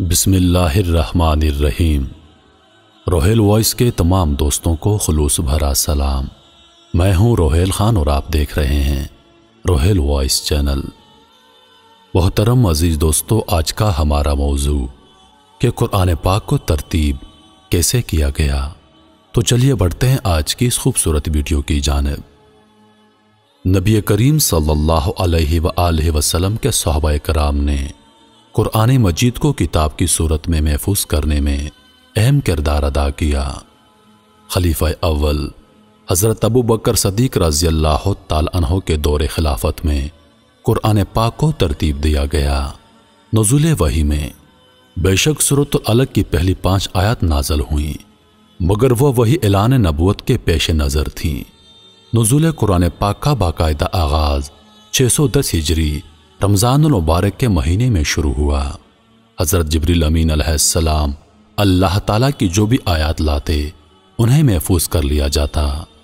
بسم اللہ الرحمن الرحیم۔ روہیل وائس کے تمام دوستوں کو خلوص بھرا سلام۔ میں ہوں روہیل خان اور آپ دیکھ رہے ہیں روہیل وائس چینل۔ محترم عزیز دوستو، آج کا ہمارا موضوع کہ قرآن پاک کو ترتیب کیسے کیا گیا، تو چلیے بڑھتے ہیں آج کی اس خوبصورت ویڈیو کی جانب۔ نبی کریم صلی اللہ علیہ وآلہ وسلم کے صحابہ کرام نے قرآن مجید کو کتاب کی صورت میں محفوظ کرنے میں اہم کردار ادا کیا۔ خلیفہ اول حضرت ابو بکر صدیق رضی اللہ تعالی عنہ کے دور خلافت میں قرآن پاک کو ترتیب دیا گیا۔ نزول وحی میں بے شک سورۃ العلق کی پہلی 5 آیات نازل ہوئیں، مگر وہ وہی اعلان نبوت کے پیش نظر تھیں۔ نزول قرآن پاک کا باقاعدہ آغاز 610 ہجری رمضان المبارک کے مہینے میں شروع ہوا۔ حضرت جبریل امین علیہ السلام اللہ تعالیٰ کی جو بھی آیات لاتے انہیں محفوظ کر لیا جاتا۔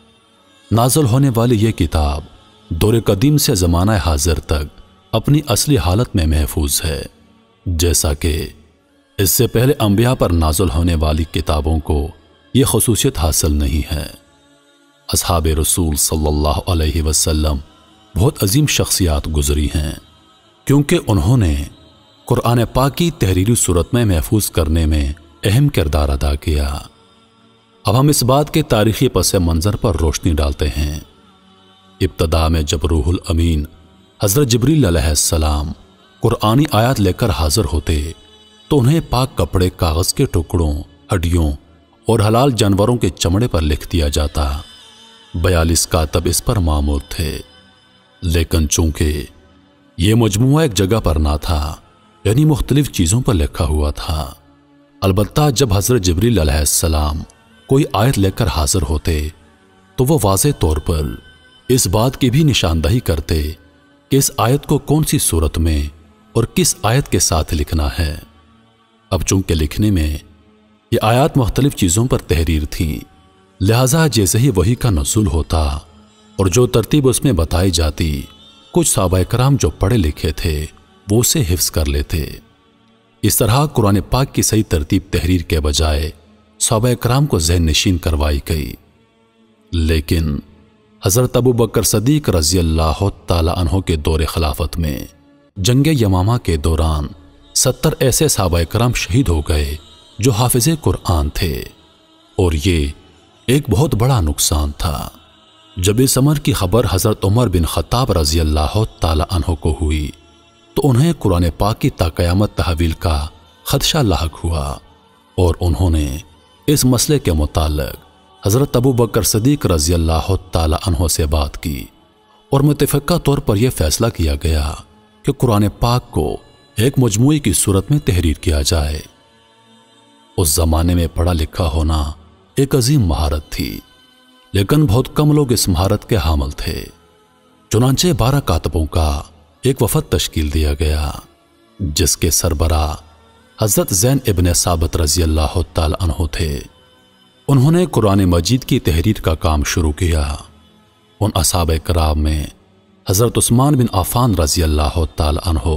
نازل ہونے والی یہ کتاب دور قدیم سے زمانہ حاضر تک اپنی اصلی حالت میں محفوظ ہے، جیسا کہ اس سے پہلے انبیاء پر نازل ہونے والی کتابوں کو یہ خصوصیت حاصل نہیں ہے۔ اصحاب رسول صلی اللہ علیہ وسلم بہت عظیم شخصیات گزری ہیں، کیونکہ انہوں نے قرآن پاک کی تحریری صورت میں محفوظ کرنے میں اہم کردار ادا کیا۔ اب ہم اس بات کے تاریخی پس منظر پر روشنی ڈالتے ہیں۔ ابتدا میں جب روح الامین حضرت جبریل علیہ السلام قرآنی آیات لے کر حاضر ہوتے تو انہیں پاک کپڑے، کاغذ کے ٹکڑوں، ہڈیوں اور حلال جانوروں کے چمڑے پر لکھ دیا جاتا۔ 42 کاتب اس پر مامور تھے، لیکن چونکہ یہ مجموعہ ایک جگہ پر نہ تھا، یعنی مختلف چیزوں پر لکھا ہوا تھا۔ البتہ جب حضرت جبریل علیہ السلام کوئی آیت لے کر حاضر ہوتے تو وہ واضح طور پر اس بات کی بھی نشاندہی کرتے کہ اس آیت کو کون سی صورت میں اور کس آیت کے ساتھ لکھنا ہے۔ اب چونکہ لکھنے میں یہ آیات مختلف چیزوں پر تحریر تھیں، لہذا جیسے ہی وحی کا نزول ہوتا اور جو ترتیب اس میں بتائی جاتی، کچھ صحابہ کرام جو پڑھے لکھے تھے وہ اسے حفظ کر لیتے۔ اس طرح قرآن پاک کی صحیح ترتیب تحریر کے بجائے صحابہ کرام کو ذہن نشین کروائی گئی۔ لیکن حضرت ابو بکر صدیق رضی اللہ تعالی عنہ کے دور خلافت میں جنگ یمامہ کے دوران 70 ایسے صحابہ کرام شہید ہو گئے جو حافظ قرآن تھے، اور یہ ایک بہت بڑا نقصان تھا۔ جب اس امر کی خبر حضرت عمر بن خطاب رضی اللہ تعالی عنہ کو ہوئی تو انہیں قرآن پاک کی تا قیامت تحویل کا خدشہ لاحق ہوا، اور انہوں نے اس مسئلے کے متعلق حضرت ابو بکر صدیق رضی اللہ تعالی عنہ سے بات کی، اور متفقہ طور پر یہ فیصلہ کیا گیا کہ قرآن پاک کو ایک مجموعے کی صورت میں تحریر کیا جائے۔ اس زمانے میں پڑھا لکھا ہونا ایک عظیم مہارت تھی، لیکن بہت کم لوگ اس مہارت کے حامل تھے۔ چنانچہ 12 کاتبوں کا ایک وفد تشکیل دیا گیا، جس کے سربراہ حضرت زین ابن ثابت رضی اللہ تعالی عنہ تھے۔ انہوں نے قرآن مجید کی تحریر کا کام شروع کیا۔ ان اصحاب کرام میں حضرت عثمان بن عفان رضی اللہ تعالی عنہ،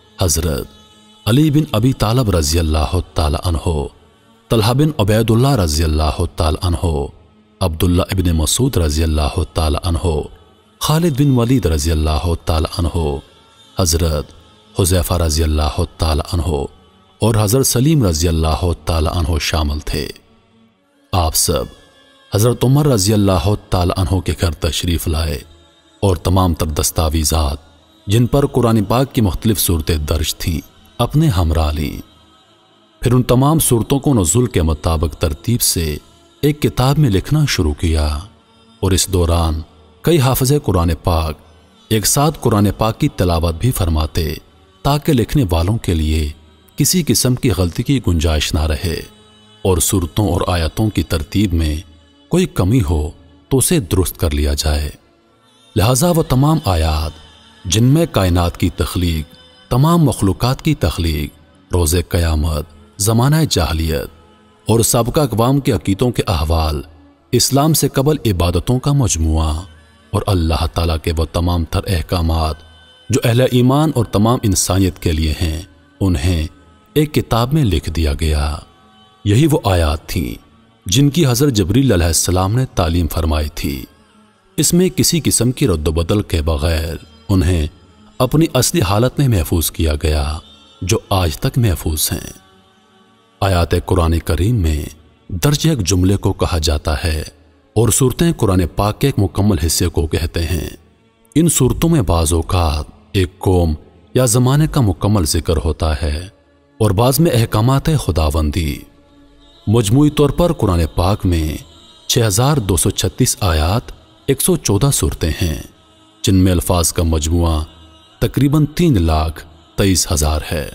حضرت علی بن ابی طالب رضی اللہ تعالی عنہ، طلحہ بن عبید اللہ رضی اللہ تعالی عنہ، عبداللہ ابن مسعود رضی اللہ تعالی عنہ، خالد بن ولید رضی اللہ تعالی عنہ، حضرت حذیفہ رضی اللہ تعالی عنہ اور حضرت سلیم رضی اللہ تعالی عنہ شامل تھے۔ آپ سب حضرت عمر رضی اللہ تعالی عنہ کے گھر تشریف لائے اور تمام تر دستاویزات جن پر قرآن پاک کی مختلف صورتیں درج تھیں اپنے ہمراہ لیں۔ پھر ان تمام صورتوں کو نزول کے مطابق ترتیب سے ایک کتاب میں لکھنا شروع کیا، اور اس دوران کئی حافظ قرآن پاک ایک ساتھ قرآن پاک کی تلاوت بھی فرماتے، تاکہ لکھنے والوں کے لیے کسی قسم کی غلطی کی گنجائش نہ رہے، اور صورتوں اور آیتوں کی ترتیب میں کوئی کمی ہو تو اسے درست کر لیا جائے۔ لہذا وہ تمام آیات جن میں کائنات کی تخلیق، تمام مخلوقات کی تخلیق، روز قیامت، زمانہ جاہلیت اور سابقہ اقوام کے عقیدوں کے احوال، اسلام سے قبل عبادتوں کا مجموعہ، اور اللہ تعالیٰ کے وہ تمام تر احکامات جو اہل ایمان اور تمام انسانیت کے لیے ہیں، انہیں ایک کتاب میں لکھ دیا گیا۔ یہی وہ آیات تھیں جن کی حضرت جبریل علیہ السلام نے تعلیم فرمائی تھی۔ اس میں کسی قسم کی رد و بدل کے بغیر انہیں اپنی اصلی حالت میں محفوظ کیا گیا جو آج تک محفوظ ہیں۔ آیات قرآن کریم میں درج ایک جملے کو کہا جاتا ہے اور صورتیں قرآن پاک کے ایک مکمل حصے کو کہتے ہیں۔ ان صورتوں میں بعض اوقات ایک قوم یا زمانے کا مکمل ذکر ہوتا ہے اور بعض میں احکامات خداوندی۔ مجموعی طور پر قرآن پاک میں 6236 آیات 114 صورتیں ہیں جن میں الفاظ کا مجموعہ تقریباً 3,23,000 ہے۔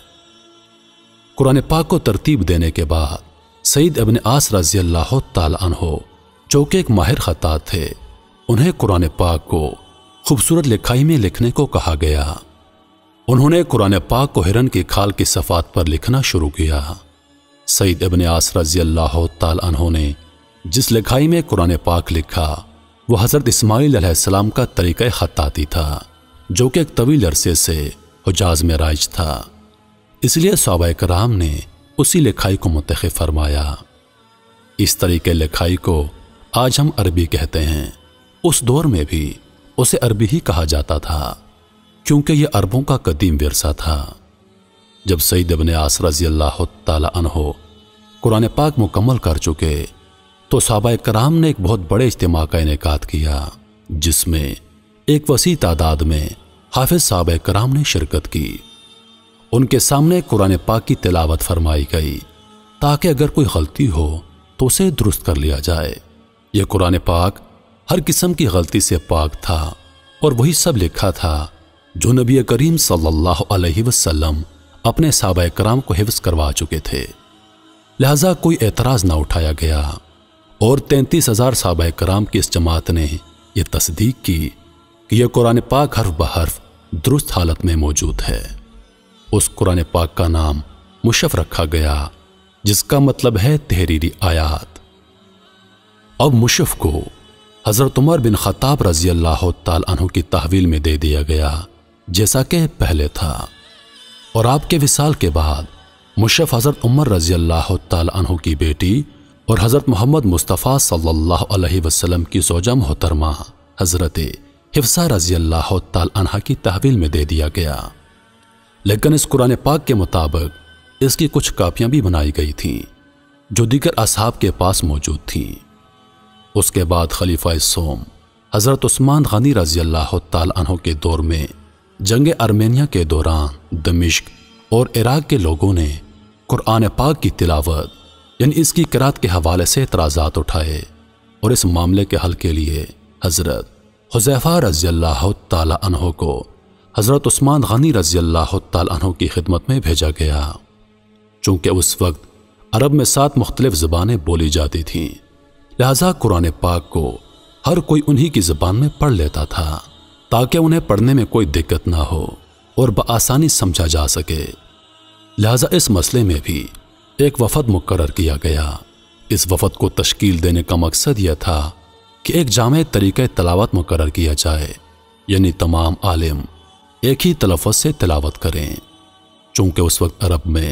قرآن پاک کو ترتیب دینے کے بعد سعید ابن عاص رضی اللہ تعالی عنہ جو کہ ایک ماہر خطاط تھے، انہیں قرآن پاک کو خوبصورت لکھائی میں لکھنے کو کہا گیا۔ انہوں نے قرآن پاک کو ہرن کی کھال کی صفحات پر لکھنا شروع کیا۔ سعید ابن عاص رضی اللہ تعالی عنہ نے جس لکھائی میں قرآن پاک لکھا وہ حضرت اسماعیل علیہ السلام کا طریقہ خطاطی تھا جو کہ ایک طویل عرصے سے حجاز میں رائج تھا۔ اس لیے صحابہ کرام نے اسی لکھائی کو منتخب فرمایا۔ اس طریقے لکھائی کو آج ہم عربی کہتے ہیں، اس دور میں بھی اسے عربی ہی کہا جاتا تھا کیونکہ یہ عربوں کا قدیم ورثہ تھا۔ جب سعید ابن عاص رضی اللہ تعالی عنہ قرآن پاک مکمل کر چکے تو صحابہ کرام نے ایک بہت بڑے اجتماع کا انعقاد کیا جس میں ایک وسیع تعداد میں حافظ صحابہ کرام نے شرکت کی۔ ان کے سامنے قرآن پاک کی تلاوت فرمائی گئی تاکہ اگر کوئی غلطی ہو تو اسے درست کر لیا جائے۔ یہ قرآن پاک ہر قسم کی غلطی سے پاک تھا اور وہی سب لکھا تھا جو نبی کریم صلی اللہ علیہ وسلم اپنے صحابہ کرام کو حفظ کروا چکے تھے، لہذا کوئی اعتراض نہ اٹھایا گیا اور 33,000 صحابہ کرام کی اس جماعت نے یہ تصدیق کی کہ یہ قرآن پاک حرف بحرف درست حالت میں موجود ہے۔ اس قرآن پاک کا نام مشف رکھا گیا جس کا مطلب ہے تحریری آیات۔ اب مشف کو حضرت عمر بن خطاب رضی اللہ تعالی عنہ کی تحویل میں دے دیا گیا جیسا کہ پہلے تھا، اور آپ کے وصال کے بعد مشف حضرت عمر رضی اللہ تعالی عنہ کی بیٹی اور حضرت محمد مصطفیٰ صلی اللہ علیہ وسلم کی زوجہ محترمہ حضرت حفصہ رضی اللہ تعالی عنہ کی تحویل میں دے دیا گیا۔ لیکن اس قرآن پاک کے مطابق اس کی کچھ کاپیاں بھی بنائی گئی تھیں جو دیگر اصحاب کے پاس موجود تھیں۔ اس کے بعد خلیفہ سوم حضرت عثمان غنی رضی اللہ تعالی عنہ کے دور میں جنگ ارمینیا کے دوران دمشق اور عراق کے لوگوں نے قرآن پاک کی تلاوت یعنی اس کی قرات کے حوالے سے اعتراضات اٹھائے اور اس معاملے کے حل کے لیے حضرت حذیفہ رضی اللہ تعالی عنہ کو حضرت عثمان غنی رضی اللہ تعالی عنہ کی خدمت میں بھیجا گیا۔ چونکہ اس وقت عرب میں 7 مختلف زبانیں بولی جاتی تھیں، لہذا قرآن پاک کو ہر کوئی انہی کی زبان میں پڑھ لیتا تھا تاکہ انہیں پڑھنے میں کوئی دقت نہ ہو اور بآسانی سمجھا جا سکے۔ لہذا اس مسئلے میں بھی ایک وفد مقرر کیا گیا۔ اس وفد کو تشکیل دینے کا مقصد یہ تھا کہ ایک جامع طریقہ تلاوت مقرر کیا جائے، یعنی تمام عالم ایک ہی تلفظ سے تلاوت کریں۔ چونکہ اس وقت عرب میں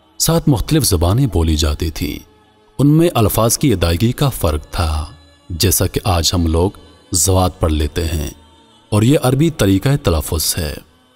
7 مختلف زبانیں بولی جاتی تھیں، ان میں الفاظ کی ادائیگی کا فرق تھا، جیسا کہ آج ہم لوگ زوات پڑھ لیتے ہیں اور یہ عربی طریقہ تلفظ ہے۔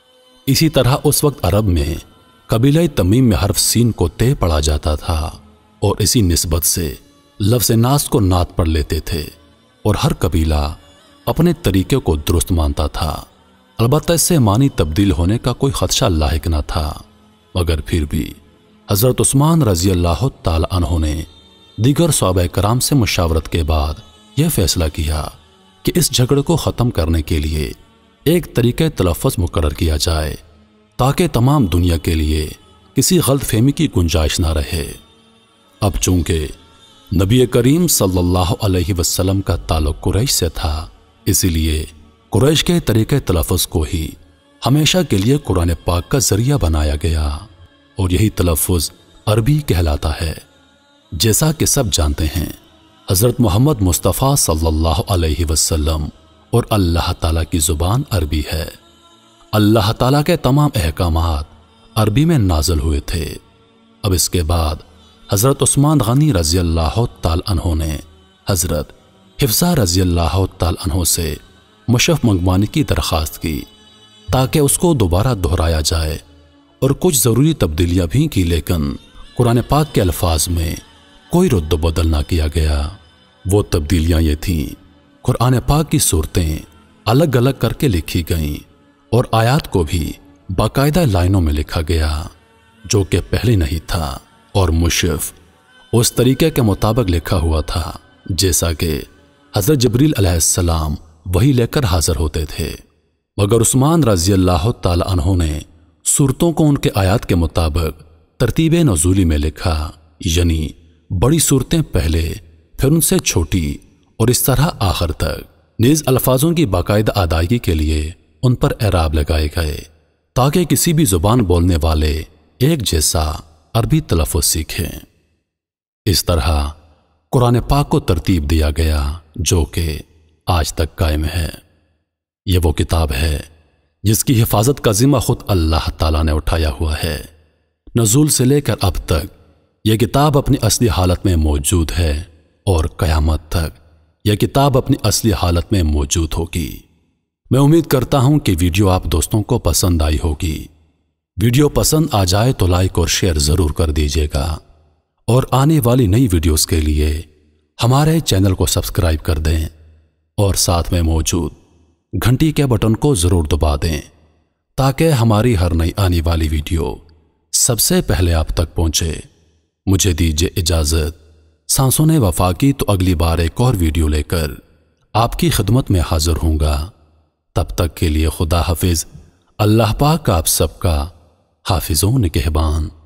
اسی طرح اس وقت عرب میں قبیلہ تمیم میں حرف سین کو تے پڑھا جاتا تھا اور اسی نسبت سے لفظ ناس کو نات پڑھ لیتے تھے، اور ہر قبیلہ اپنے طریقے کو درست مانتا تھا۔ البتہ اس سے معنی تبدیل ہونے کا کوئی خدشہ لاحق نہ تھا، مگر پھر بھی حضرت عثمان رضی اللہ تعالی عنہ نے دیگر صحابہ کرام سے مشاورت کے بعد یہ فیصلہ کیا کہ اس جھگڑے کو ختم کرنے کے لیے ایک طریقہ تلفظ مقرر کیا جائے تاکہ تمام دنیا کے لیے کسی غلط فہمی کی گنجائش نہ رہے۔ اب چونکہ نبی کریم صلی اللہ علیہ وسلم کا تعلق قریش سے تھا، اسی لیے قریش کے طریقہ تلفظ کو ہی ہمیشہ کے لیے قرآن پاک کا ذریعہ بنایا گیا، اور یہی تلفظ عربی کہلاتا ہے۔ جیسا کہ سب جانتے ہیں حضرت محمد مصطفیٰ صلی اللہ علیہ وسلم اور اللہ تعالیٰ کی زبان عربی ہے۔ اللہ تعالیٰ کے تمام احکامات عربی میں نازل ہوئے تھے، اب اس کے بعد حضرت عثمان غنی رضی اللہ تعالی عنہ نے حضرت حفصہ رضی اللہ تعالی عنہ سے مشف منگوانے کی درخواست کی تاکہ اس کو دوبارہ دہرایا جائے، اور کچھ ضروری تبدیلیاں بھی کی، لیکن قرآن پاک کے الفاظ میں کوئی رد و بدل نہ کیا گیا۔ وہ تبدیلیاں یہ تھیں: قرآن پاک کی صورتیں الگ الگ کر کے لکھی گئیں اور آیات کو بھی باقاعدہ لائنوں میں لکھا گیا، جو کہ پہلے نہیں تھا، اور مشف اس طریقے کے مطابق لکھا ہوا تھا جیسا کہ حضرت جبریل علیہ السلام وہی لے کر حاضر ہوتے تھے، مگر عثمان رضی اللہ تعالی عنہ نے صورتوں کو ان کے آیات کے مطابق ترتیب نزولی میں لکھا، یعنی بڑی صورتیں پہلے، پھر ان سے چھوٹی، اور اس طرح آخر تک۔ نیز الفاظوں کی باقاعدہ ادائیگی کے لیے ان پر اعراب لگائے گئے تاکہ کسی بھی زبان بولنے والے ایک جیسا عربی تلفظ سیکھیں۔ اس طرح قرآن پاک کو ترتیب دیا گیا جو کہ آج تک قائم ہے۔ یہ وہ کتاب ہے جس کی حفاظت کا ذمہ خود اللہ تعالیٰ نے اٹھایا ہوا ہے۔ نزول سے لے کر اب تک یہ کتاب اپنی اصلی حالت میں موجود ہے، اور قیامت تک یہ کتاب اپنی اصلی حالت میں موجود ہوگی۔ میں امید کرتا ہوں کہ ویڈیو آپ دوستوں کو پسند آئی ہوگی۔ ویڈیو پسند آ جائے تو لائک اور شیئر ضرور کر دیجیے گا، اور آنے والی نئی ویڈیوز کے لیے ہمارے چینل کو سبسکرائب کر دیں، اور ساتھ میں موجود گھنٹی کے بٹن کو ضرور دبا دیں تاکہ ہماری ہر نئی آنے والی ویڈیو سب سے پہلے آپ تک پہنچے۔ مجھے دیجیے اجازت۔ سانسوں نے وفا کی تو اگلی بار ایک اور ویڈیو لے کر آپ کی خدمت میں حاضر ہوں گا۔ تب تک کے لیے خدا حافظ۔ اللہ پاک آپ سب کا حافظ و نگہبان۔